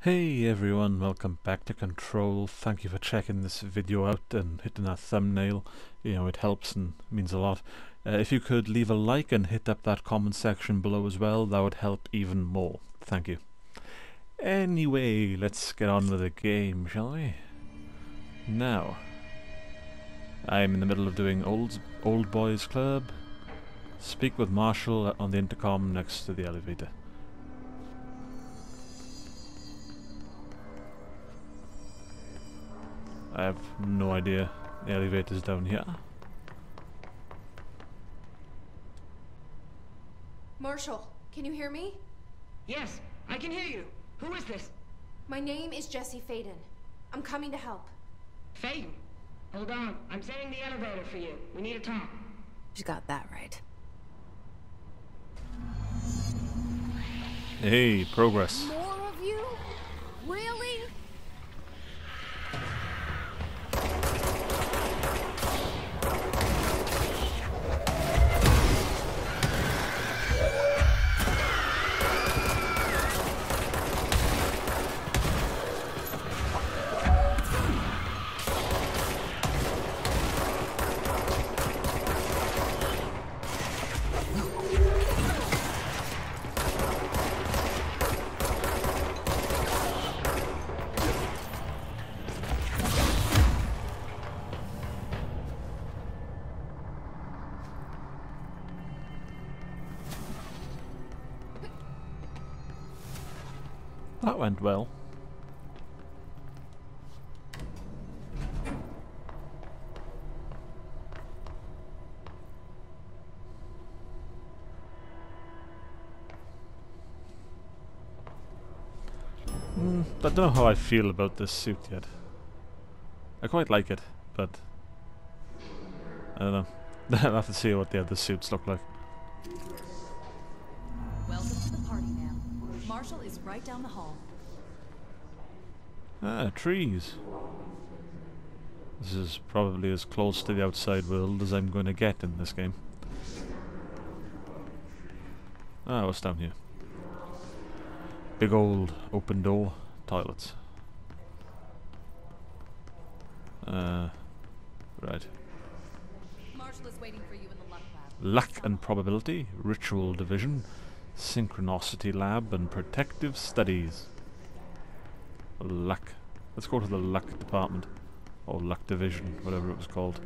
Hey everyone, welcome back to Control. Thank you for checking this video out and hitting that thumbnail. It helps and means a lot. If you could leave a like and hit up that comment section below as well, that would help even more. Thank you. Anyway, let's get on with the game, shall we? Now, I'm in the middle of doing Old Boys Club. Speak with Marshall on the intercom next to the elevator. I have no idea. The elevator's down here. Marshall, can you hear me? Yes, I can hear you. Who is this? My name is Jesse Faden. I'm coming to help. Faden. Hold on. I'm setting the elevator for you. We need to talk. You got that right. Hey, progress. More of you? Really? That went well. I don't know how I feel about this suit yet. I quite like it, but I don't know. I'll have to see what the other suits look like. Welcome to the party, ma'am. Marshall is right down the hall. Ah, trees. This is probably as close to the outside world as I'm going to get in this game. Ah, what's down here? Big old open door toilets. Right. Marshall is waiting for you in the luck lab. Luck and probability, ritual division, synchronicity lab, and protective studies. Luck. Let's go to the luck department. Or luck division, whatever it was called.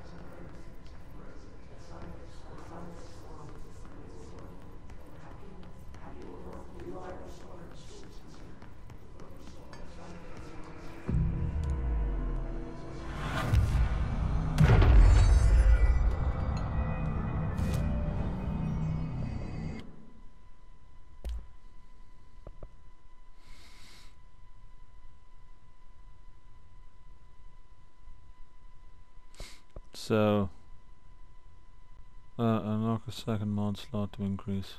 So, unlock a second mod slot to increase.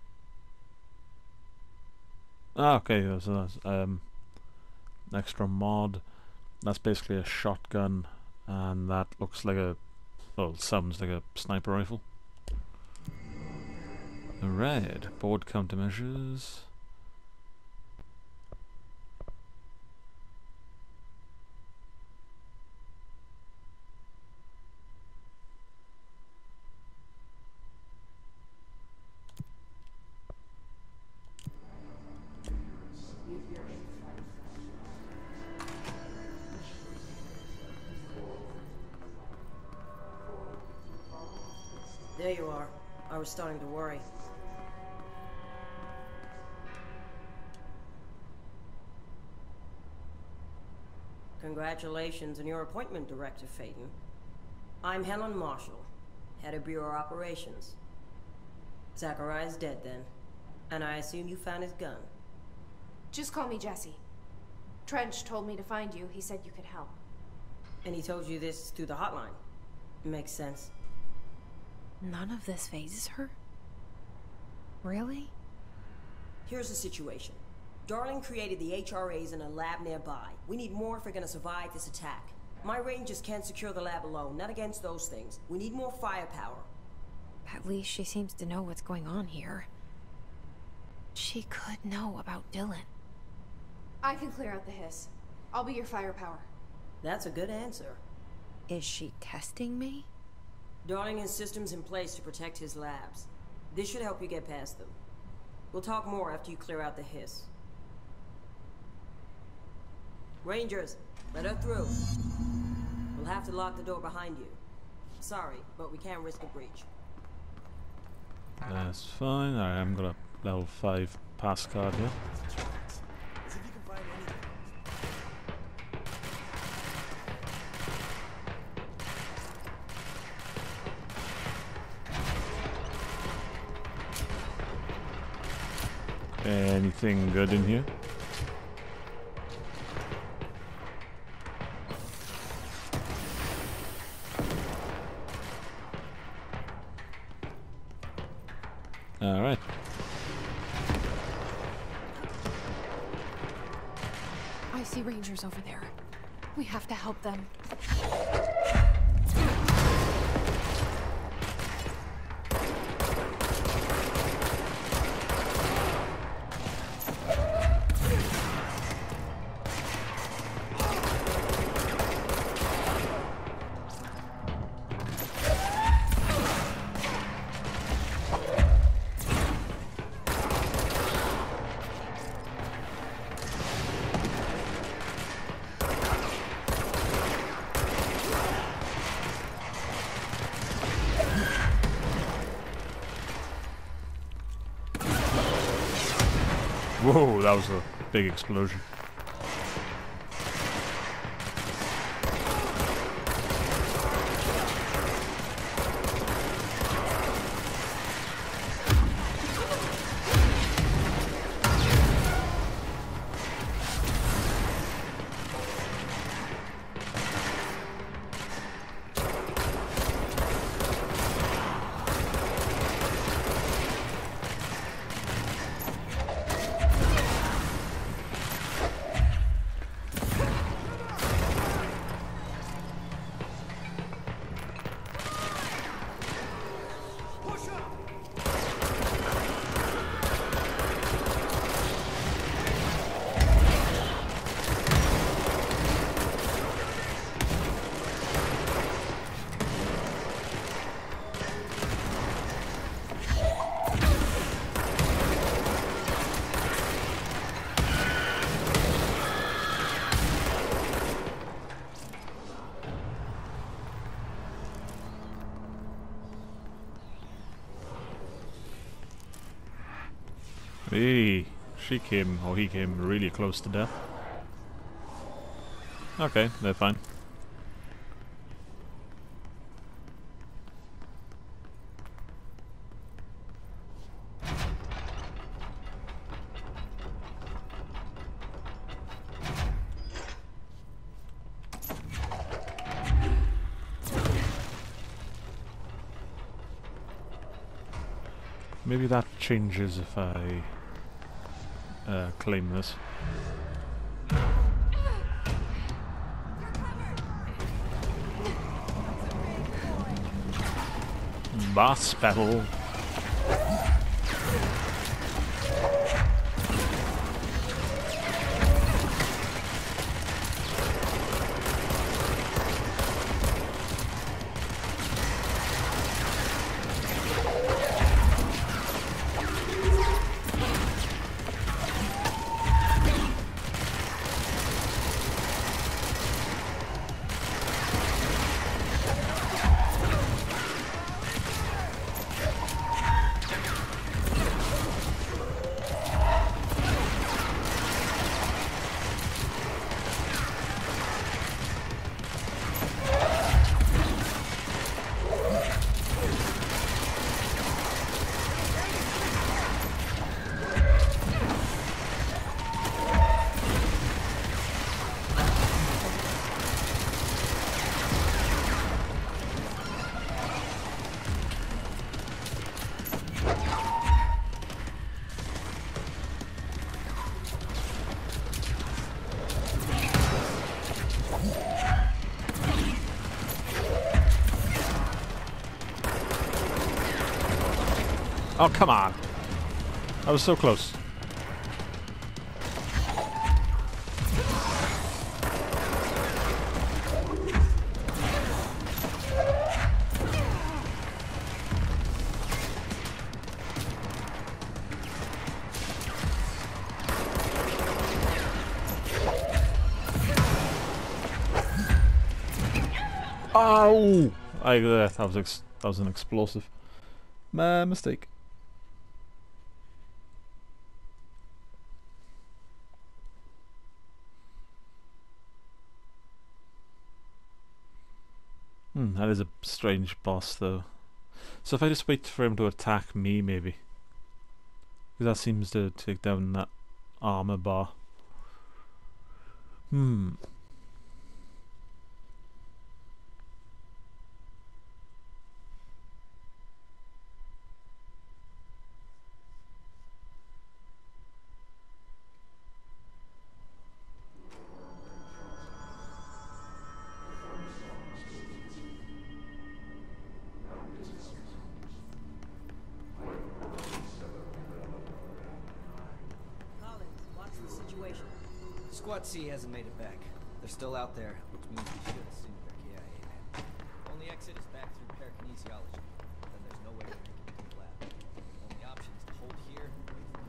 Ah, okay, so that's extra mod. That's basically a shotgun, and that looks like a, well, sounds like a sniper rifle. Alright, board countermeasures. There you are. I was starting to worry. Congratulations on your appointment, Director Faden. I'm Helen Marshall, head of Bureau Operations. Zachariah's dead then, and I assume you found his gun. Just call me Jesse. Trench told me to find you. He said you could help. And he told you this through the hotline. Makes sense. None of this phases her? Really? Here's the situation. Darling created the HRAs in a lab nearby. We need more if we're gonna survive this attack. My rangers can't secure the lab alone, not against those things. We need more firepower. At least she seems to know what's going on here. She could know about Dylan. I can clear out the hiss. I'll be your firepower. That's a good answer. Is she testing me? Darling has systems in place to protect his labs. This should help you get past them. We'll talk more after you clear out the hiss. Rangers, let her through. We'll have to lock the door behind you. Sorry, but we can't risk a breach. That's fine. I'm gonna level 5 pass card here. Anything good in here? All right. I see Rangers over there. We have to help them. Whoa, that was a big explosion. Hey, he came really close to death. Okay, they're fine. Maybe that changes if I claim this. Boss battle. Oh, come on. I was so close. Ow! That was an explosive. My mistake. That is a strange boss though. So if I just wait for him to attack me maybe. Because that seems to take down that armor bar. Squad C hasn't made it back. They're still out there, which means we should assume they're KIA. Only exit is back through parakinesiology. Then there's no way to make it to the lab. Only option is to hold here and wait for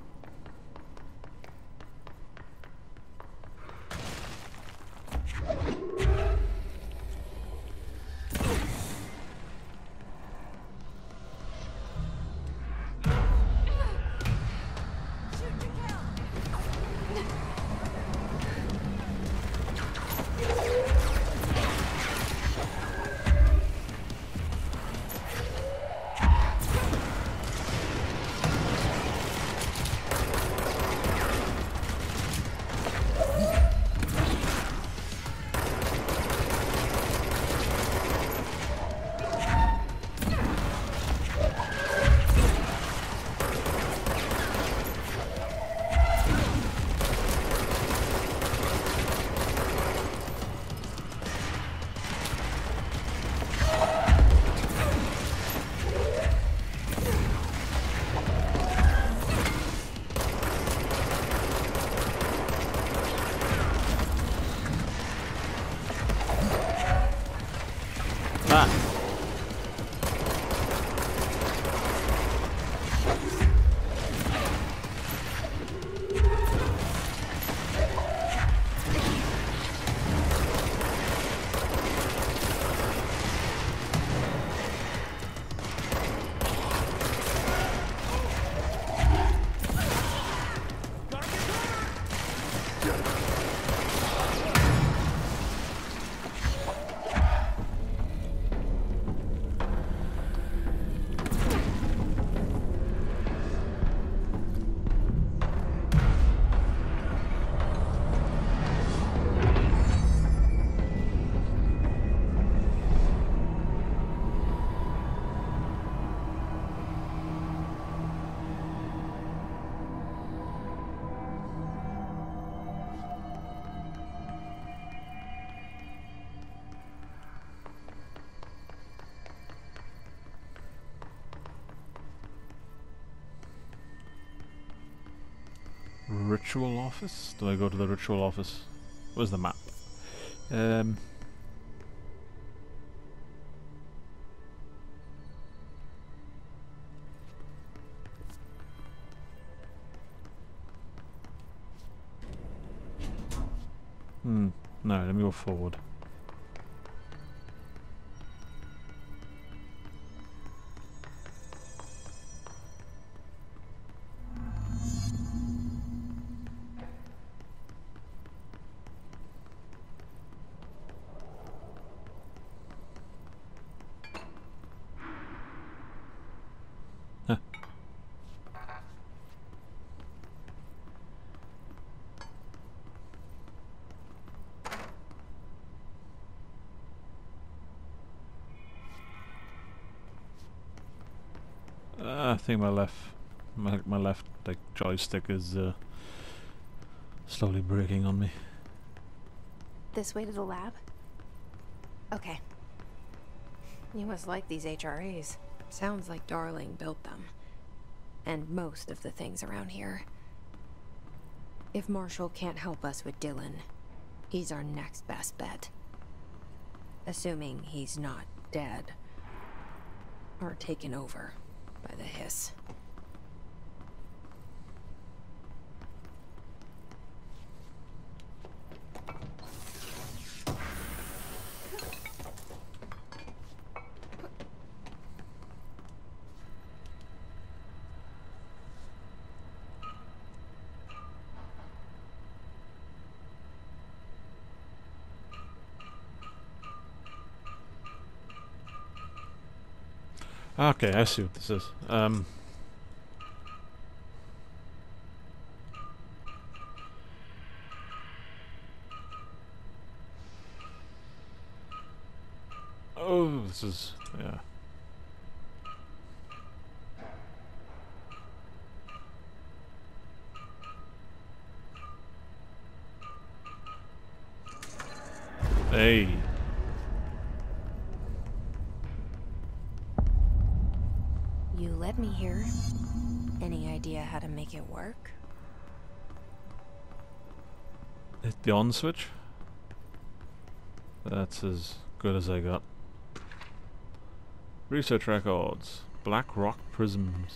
Ritual office? Do I go to the ritual office? Where's the map? No, let me go forward. I think my left like joystick is slowly breaking on me. This way to the lab? Okay. You must like these HRAs. Sounds like Darling built them. And most of the things around here. If Marshall can't help us with Dylan, he's our next best bet. Assuming he's not dead. Or taken over by the Hiss. Okay, I see what this is. Oh, this is, yeah. Hey. You let me here. Any idea how to make it work? Hit the on switch. That's as good as I got. Research records. Black rock prisms.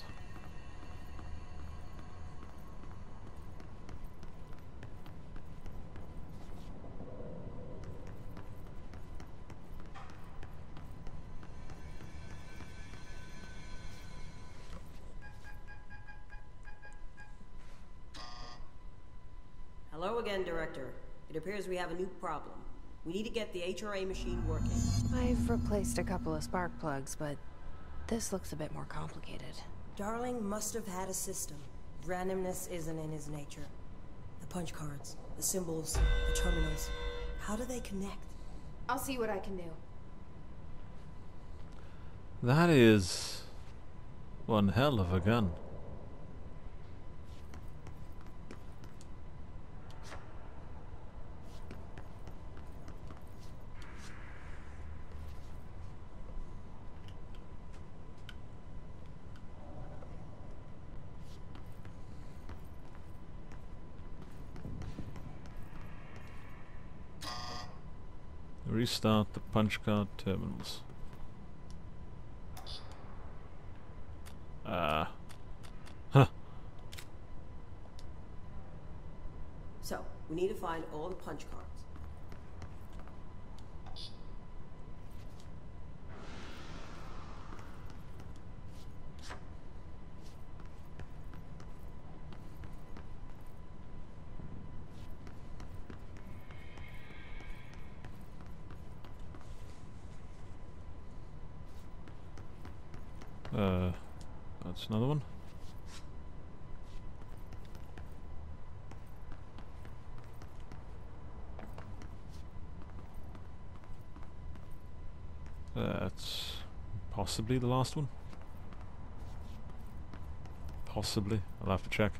Hello again, Director. It appears we have a new problem. We need to get the HRA machine working. I've replaced a couple of spark plugs, but this looks a bit more complicated. Darling must have had a system. Randomness isn't in his nature. The punch cards, the symbols, the terminals. How do they connect? I'll see what I can do. That is one hell of a gun. Restart the punch card terminals. Huh. So, we need to find all the punch cards. That's another one. That's possibly the last one. Possibly. I'll have to check.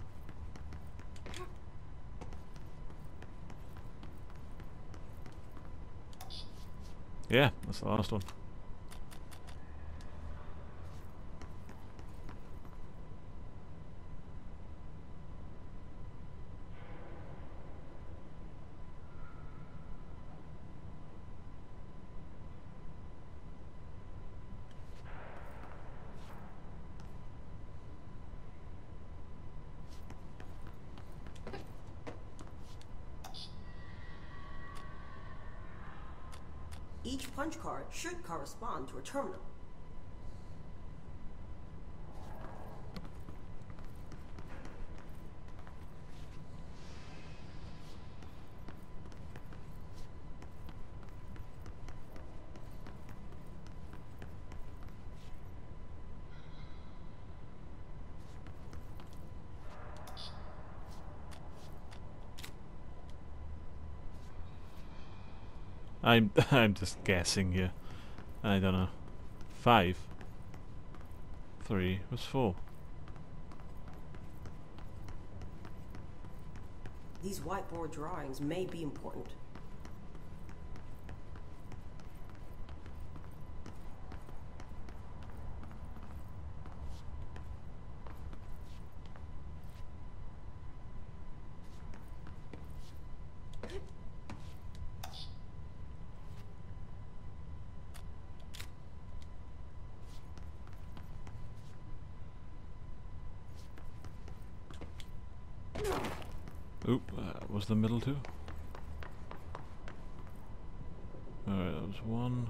Yeah, that's the last one. Each punch card should correspond to a terminal. I'm just guessing here. I don't know. 5. 3 was 4. These whiteboard drawings may be important. Oop, was the middle two? Alright, that was one.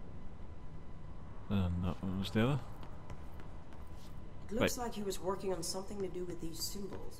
And that one was the other. It looks like he was working on something to do with these symbols.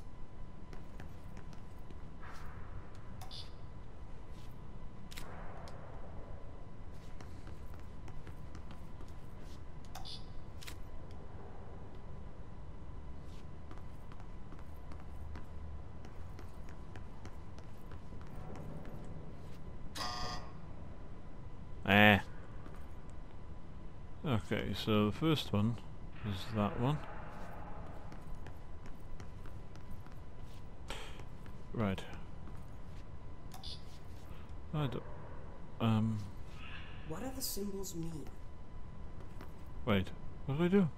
Okay, so the first one is that one. Right. I don't... What do the symbols mean? Wait, what did I do?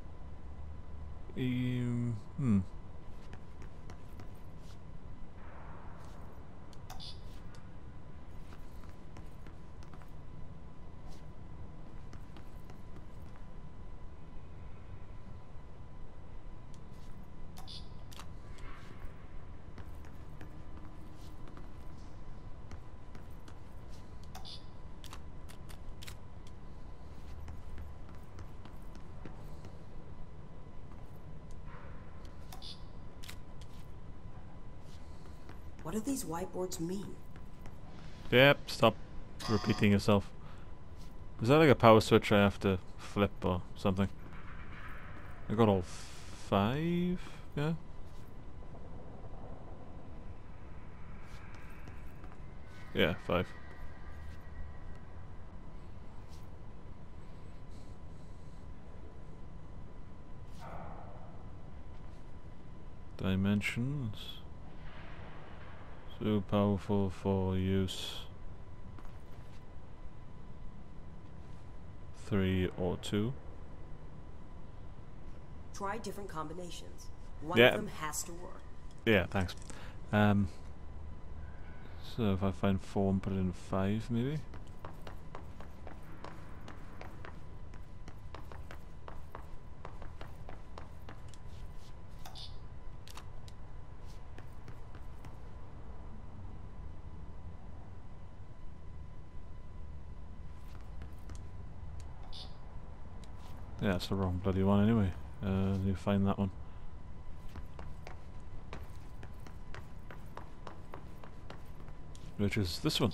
What do these whiteboards mean? Yep, stop repeating yourself. Is that like a power switch I have to flip or something? I got all 5, yeah? Yeah, 5. Dimensions. So powerful for use 3 or 2. Try different combinations. One Yeah. of them has to work. Yeah, thanks. So if I find 4 and put it in 5 maybe? Yeah, it's the wrong bloody one anyway. You find that one. Which is this one.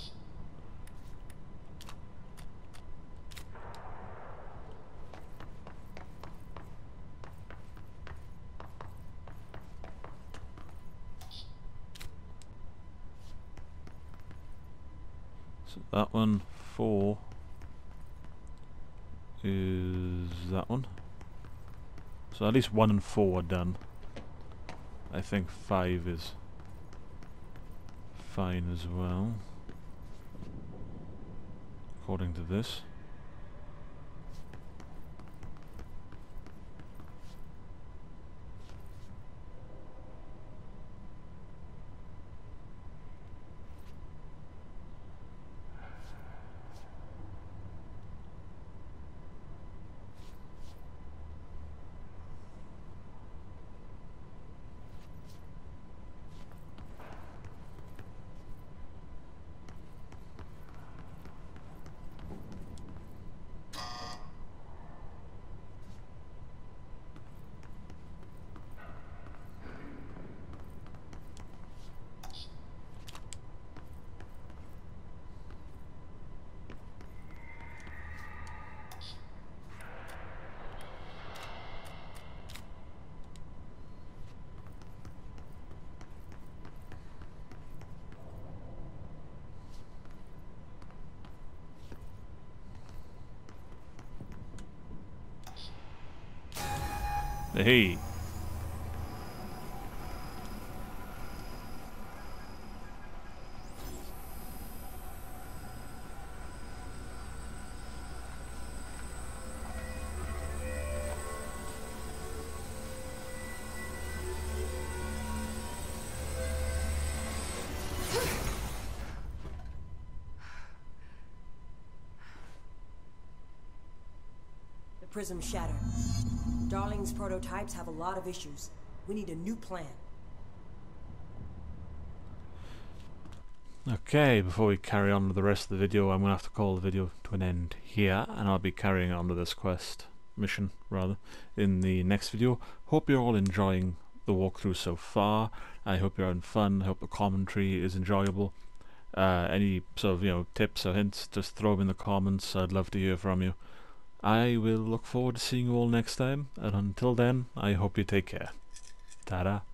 So that one, 4 is that one. So at least 1 and 4 are done. I think 5 is fine as well, according to this. Hey. The prism shattered. Darling's prototypes have a lot of issues. We need a new plan. Okay, before we carry on with the rest of the video, I'm going to have to call the video to an end here, and I'll be carrying on with this mission, in the next video. Hope you're all enjoying the walkthrough so far. I hope you're having fun. I hope the commentary is enjoyable. Any sort of, tips or hints, just throw them in the comments. I'd love to hear from you. I will look forward to seeing you all next time, and until then, I hope you take care. Ta-da.